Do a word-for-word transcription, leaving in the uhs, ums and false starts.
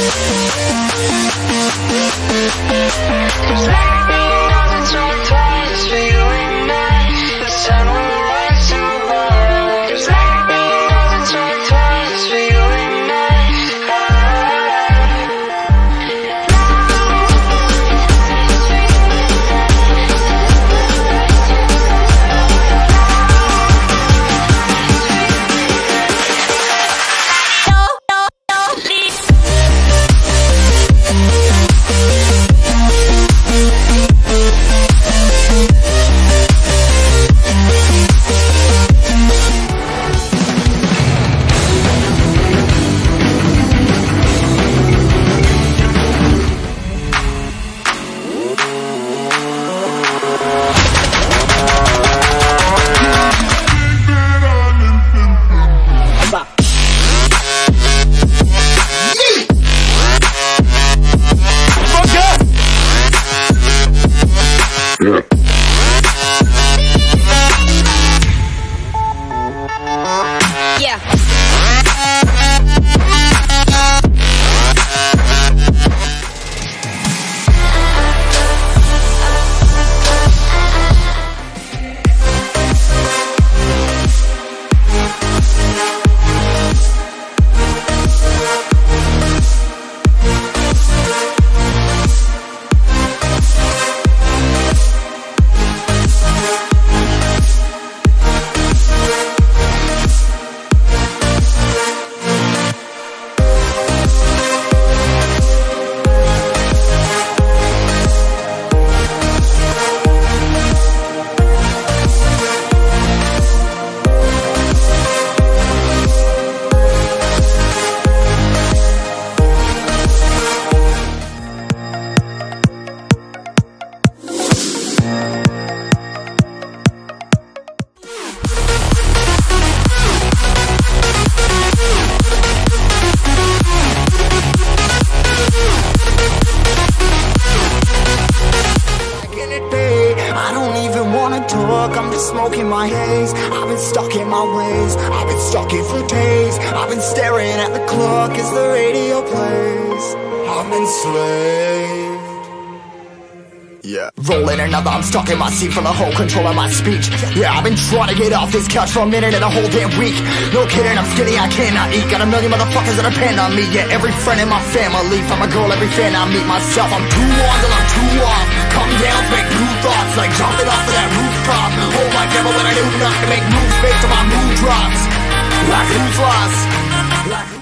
I'm just smoking my haze. I've been stuck in my ways, I've been stuck in for days. I've been staring at the clock as the radio plays. I'm enslaved. Yeah. Rolling another, I'm stuck in my seat for the whole control of my speech. Yeah, I've been trying to get off this couch for a minute and a whole damn week. No kidding, I'm skinny, I cannot eat. Got a million motherfuckers that depend on me. Yeah, every friend in my family. From a girl, every fan I meet myself. I'm too on till I'm too off. Come down, make new thoughts, like jumping off of that rooftop. Hold my camera when I do not to make moves based on my mood drops. Like who's lost? Like